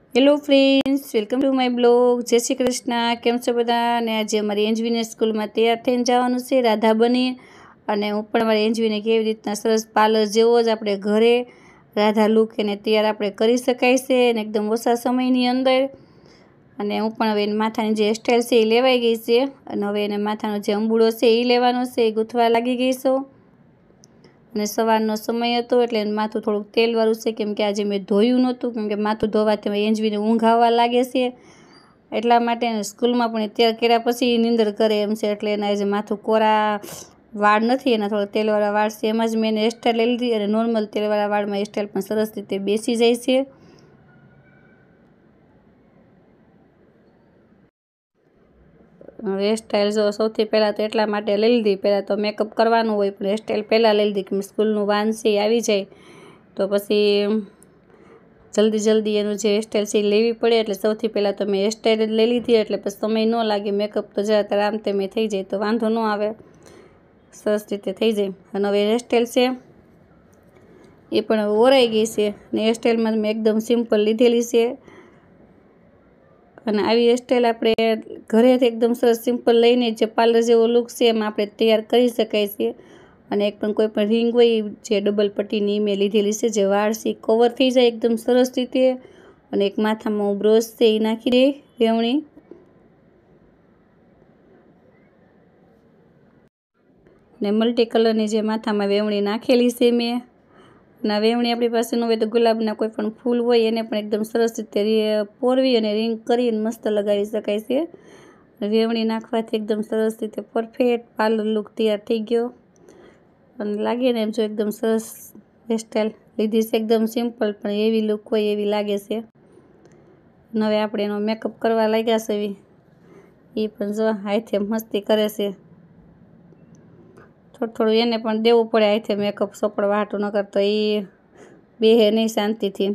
Hello friends, welcome to my blog. Jai Shri Krishna. કેમ છો બધા? અને આજે અમારી એન્જવીને સ્કૂલમાં તૈયાર થઈને જવાનું છે રાધા બની. અને હું પણ અમારી એન્જવીને કેવી રીતના સરસ પાર્લર જેવો જ આપણે ઘરે રાધા લુક એને તૈયાર આપણે કરી શકાય છે અને એકદમ ઓછા સમયની અંદર. અને હું પણ હવે એની માથાની જે હેરસ્ટાઈલ છે એ લેવાઈ ગઈ છે અને હવે એને માથાનો જે અંબુડો છે એ લેવાનો છે, એ ગૂંથવા લાગી ગઈ છું. અને સવારનો સમય હતો એટલે માથું થોડુંક તેલવાળું છે, કેમ કે આજે મેં ધોયું નહોતું, કેમ કે માથું ધોવાથી એન્જવીને ઊંઘ આવવા લાગે છે. એટલા માટે સ્કૂલમાં પણ તૈયાર કર્યા પછી નીંદર કરે એમ છે, એટલે એના આજે માથું કોરા વાળ નથી, એના થોડા તેલવાળા વાળ છે. એમાં જ મેં એને હેરસ્ટાઈલ લઈ લીધી અને નોર્મલ તેલવાળા વાળમાં હેરસ્ટાઈલ પણ સરસ રીતે બેસી જાય છે. હેરસ્ટાઈલ જો સૌથી પહેલાં તો એટલા માટે લઈ લીધી, પહેલાં તો મેકઅપ કરવાનું હોય પણ હેરસ્ટાઈલ પહેલાં લઈ લીધી કે સ્કૂલનું વાન છે આવી જાય તો પછી જલ્દી એનું જે હેરસ્ટાઈલ છે એ લેવી પડે. એટલે સૌથી પહેલાં તો મેં હેરસ્ટાઈલ જ લઈ લીધી, એટલે પછી સમય ન લાગે. મેકઅપ તો જરા આરામ તેમ થઈ જાય તો વાંધો ન આવે, સરસ રીતે થઈ જાય. અને હવે હેરસ્ટાઈલ છે એ પણ ઓરાઈ ગઈ છે ને હેરસ્ટાઈલમાં મેં એકદમ સિમ્પલ લીધેલી છે. અને આવી હેરસ્ટાઈલ આપણે ઘરેથી એકદમ સરસ સિમ્પલ લઈને જે પાર્લર જેવો લુક છે એમાં આપણે તૈયાર કરી શકાય છે. અને એક પણ કોઈ પણ રિંગ હોય જે ડબલ પટ્ટીની મેં લીધેલી છે, જે વાળ છે કવર થઈ જાય એકદમ સરસ રીતે. અને એક માથામાં હું બ્રશ છે એ નાખી દે વેવણી. ને મલ્ટી કલરની જે માથામાં વેવણી નાખેલી છે મેં. અને વેવણી આપણી પાસે ન હોય તો ગુલાબના કોઈ પણ ફૂલ હોય એને પણ એકદમ સરસ રીતે પોરવી અને રિંગ કરીને મસ્ત લગાવી શકાય છે. વેવણી નાખવાથી એકદમ સરસ રીતે પરફેક્ટ પાર્લર લુક તૈયાર થઈ ગયો અને લાગે ને એમ જો એકદમ સરસ હેરસ્ટાઈલ લીધી છે, એકદમ સિમ્પલ પણ એવી લુક હોય એવી લાગે છે. હવે આપણે એનો મેકઅપ કરવા લાગ્યા છે, એ પણ જો હાથે મસ્તી કરે છે. થોડું એને પણ દેવું પડે હાથે મેકઅપ સોપડવા હાટું, ન કરતો એ બેહે નહીં શાંતિથી.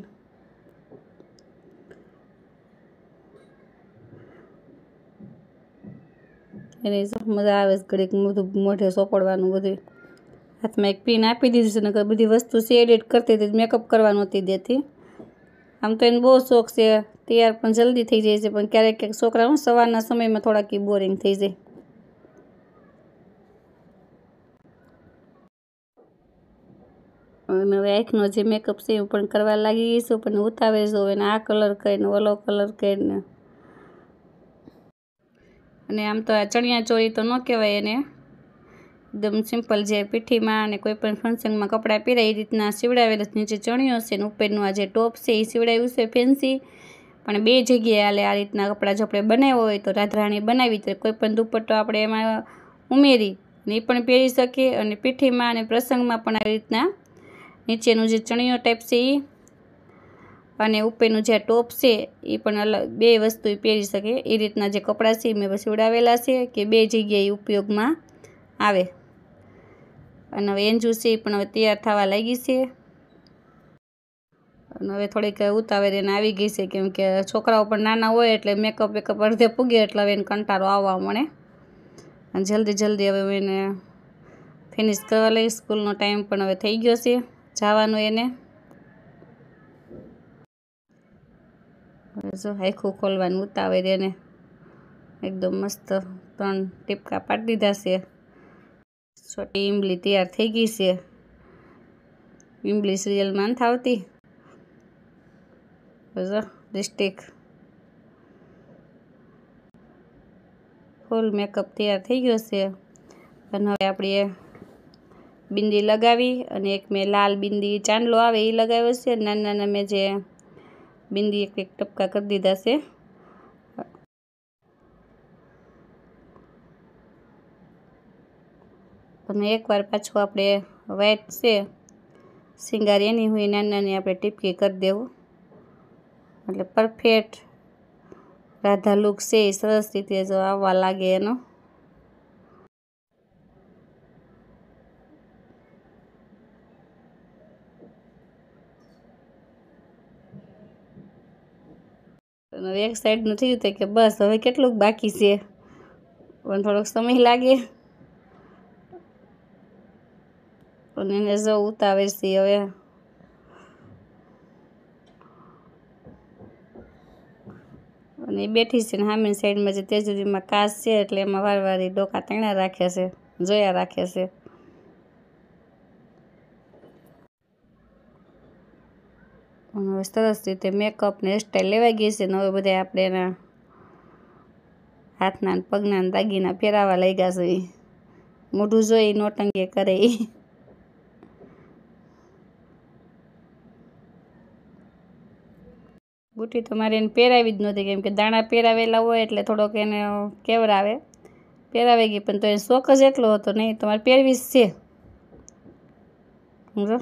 એને મજા આવે છે ઘડીક બધું મોઢે સોપડવાનું. બધું હાથમાં એક પિન આપી દીધી છે, નકર બધી વસ્તુ છે એડિટ કરતી હતી, મેકઅપ કરવા નહોતી દેતી. આમ તો એને બહુ શોખ છે, તૈયાર પણ જલ્દી થઈ જાય છે, પણ ક્યારેક ક્યાંક છોકરા સવારના સમયમાં થોડાક બોરિંગ થઈ જાય. અને હવે આંખનો જે મેકઅપ છે એ પણ કરવા લાગી ગઈ છું, પણ ઉતાવે જોવે ને આ કલર કરીને ઓલો કલર કરીને. અને આમ તો આ ચણિયા ચોળી તો ન કહેવાય એને, એકદમ સિમ્પલ જે પીઠીમાં અને કોઈ પણ ફંક્શનમાં કપડાં પહેરાય એ રીતના સીવડાવેલા. નીચે ચણિયો છે ને ઉપરનું આ જે ટોપ છે એ સીવડાવ્યું છે ફેન્સી. પણ બે જગ્યાએ હાલે આ રીતના કપડાં જો આપણે બનાવ્યો હોય તો રાધરાણી બનાવી તો કોઈ પણ દુપટ્ટો આપણે એમાં ઉમેરી ને એ પણ પહેરી શકીએ. અને પીઠીમાં અને પ્રસંગમાં પણ આવી રીતના નીચેનું જે ચણિયો ટાઈપ છે એ અને ઉપરનું જે ટોપ છે એ પણ અલગ બે વસ્તુ પહેરી શકે એ રીતના જે કપડાં છે મેં સીવડાવેલા છે કે બે જગ્યાએ ઉપયોગમાં આવે. અને હવે એન્જુ છે એ પણ હવે તૈયાર થવા લાગી છે. અને હવે થોડીક ઉતાવળ એને આવી ગઈ છે, કેમ કે છોકરાઓ પણ નાના હોય એટલે મેકઅપ અડધે પૂગે એટલે હવે એને કંટાળો આવવા મળે. અને જલ્દી હવે એને ફિનિશ કરવા લઈ. સ્કૂલનો ટાઈમ પણ હવે થઈ ગયો છે જવાનું એને. હવે જો આખું ખોલવાનું ઉતાવળ એને એકદમ મસ્ત 3 ટીપકા પાડી દીધા છે. છોટી ઈમલી તૈયાર થઈ ગઈ છે. ઈમલી સિરિયલમાં નથી આવતી, લિપસ્ટિક ફૂલ મેકઅપ તૈયાર થઈ ગયો છે. અને હવે આપણે બિંદી લગાવી અને એક મેં લાલ બિંદી ચાંદલો આવે એ લગાવ્યો છે. નાના મેં જે બિંદી એક ટપકા કરી દીધા છે. અને એકવાર પાછું આપણે વ્હાઈટ છે સિંગાર એની હોય નાની આપણે ટીપકી કરી દેવું એટલે પરફેક્ટ રાધા લુક છે એ સરસ રીતે જો આવવા લાગે એનો. અને એક સાઈડનું થયું હતું કે બસ હવે કેટલુંક બાકી છે, પણ થોડોક સમય લાગે. અને એને જો ઉતાવે છે હવે અને એ બેઠી છે ને સામેની સાઈડમાં જે તેજુરીમાં કાચ છે એટલે એમાં વારવારી ડોકા તાણા રાખ્યા છે, જોયા રાખે છે. હવે સરસ રીતે મેકઅપ ને હેરસ્ટાઈલ લેવાઈ ગઈ છે ને હવે બધા આપણે એના હાથના પગના દાગીના ફેરાવા લઈ ગયા છે. મોઢું જોઈ નોટંકી કરે. બુટી તો મારે એને પહેરાવી જ નહોતી, કેમ કે દાણા પહેરાવેલા હોય એટલે થોડોક એને કેવરાવે. પહેરાવી ગઈ પણ તો એ શોખ જ એટલો હતો, નહીં તમારે પહેરવી જ છે. સમજો,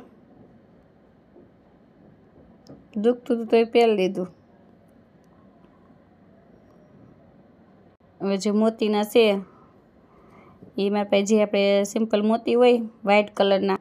દુખતું હતું તો એ પહેરી લીધું. હવે જે મોતીના છે એ મારા પાસે જે આપણે સિમ્પલ મોતી હોય વ્હાઈટ કલરના,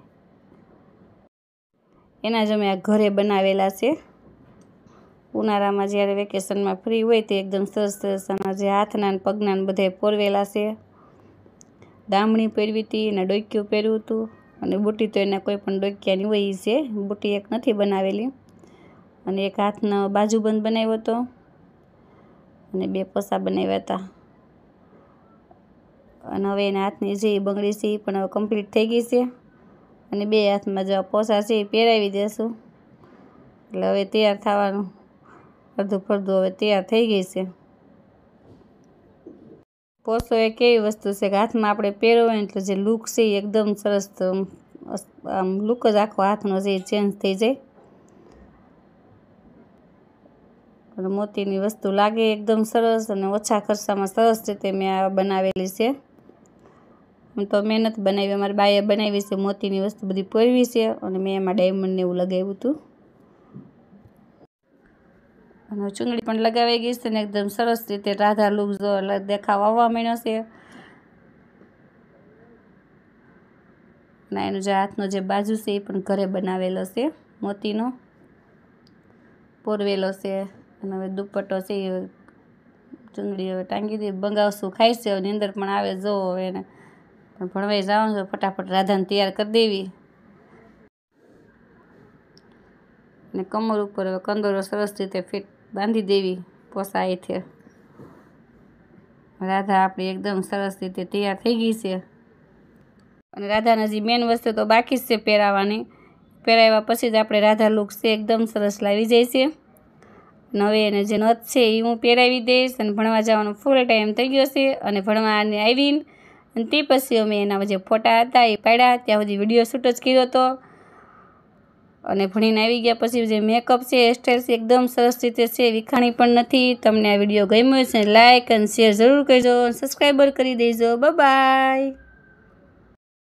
એના જ અમે આ ઘરે બનાવેલા છે. ઉનાળામાં જ્યારે વેકેશનમાં ફ્રી હોય તે એકદમ સરસ સરસ આના જે હાથના ને પગના ને બધાય પોરવેલા છે. દામણી પહેરવી હતી અને ડોક્યું પહેર્યું હતું, અને બુટી તો એના કોઈ પણ ડોક્યાની હોય એ છે. બુટી એક નથી બનાવેલી, અને એક હાથનો બાજુબંધ બનાવ્યો હતો અને 2 પસા બનાવ્યા હતા. અને હવે એના હાથની જે બંગડી છે એ પણ હવે કમ્પ્લીટ થઈ ગઈ છે. અને 2 હાથમાં જે પોસા છે એ પહેરાવી દેશું એટલે હવે તૈયાર થવાનું. અડધું ફરધું હવે તૈયાર થઈ ગઈ છે. પોસો એક એવી વસ્તુ છે કે હાથમાં આપણે પહેરવો હોય એટલે જે લુક છે એ એકદમ સરસ, આમ લુક જ આખો હાથનો છે એ ચેન્જ થઈ જાય. અને મોતીની વસ્તુ લાગે એકદમ સરસ, અને ઓછા ખર્ચામાં સરસ રીતે મેં આ બનાવેલી છે. હું તો મહેનત બનાવી, અમારી બાએ બનાવી છે. મોતીની વસ્તુ બધી પહેરવી છે અને મેં એમાં ડાયમંડ ને એવું લગાવ્યું હતું. અને ચૂંદડી પણ લગાવી ગઈ છે ને એકદમ સરસ રીતે રાધા લુક જો દેખાવ આવવા માંડ્યો છે. અને એનો જે હાથનો જે બાજુ છે એ પણ ઘરે બનાવેલો છે, મોતીનો પોરવેલો છે. અને હવે દુપટ્ટો છે એ ચૂંદડી હવે ટાંગી દે. બંગાવશું ખાય છે, હવે નીંદર પણ આવે જો હવે એને પણ ભણવાઈ જવાનું છે. ફટાફટ રાધાને તૈયાર કરી દેવી. અને કમર ઉપર હવે કંદોરો સરસ રીતે ફિટ બાંધી દેવી પોસા અહીંથી. રાધા આપણી એકદમ સરસ રીતે તૈયાર થઈ ગઈ છે. અને રાધાના જે મેન વસ્તુ તો બાકી જ છે પહેરાવાની. પહેરાવ્યા પછી જ આપણે રાધા લુક છે એકદમ સરસ લાવી જાય છે. અને હવે એને જે નથ છે એ હું પહેરાવી દઈશ. અને ભણવા જવાનો ફૂલ ટાઈમ થઈ ગયો છે. અને ભણવાને આવીને અને તે પછી અમે એના જે ફોટા હતા એ પાડ્યા. ત્યાં સુધી વિડીયો શૂટ જ કર્યો હતો. અને ભણીને આવી ગયા પછી જે મેકઅપ છે, હેરસ્ટાઈલ છે એકદમ સરસ રીતે છે, વિખાણી પણ નથી. તમને આ વિડીયો ગમ્યો છે લાઈક અને શેર જરૂર કરજો, સબસ્ક્રાઈબર કરી દેજો. Bye by.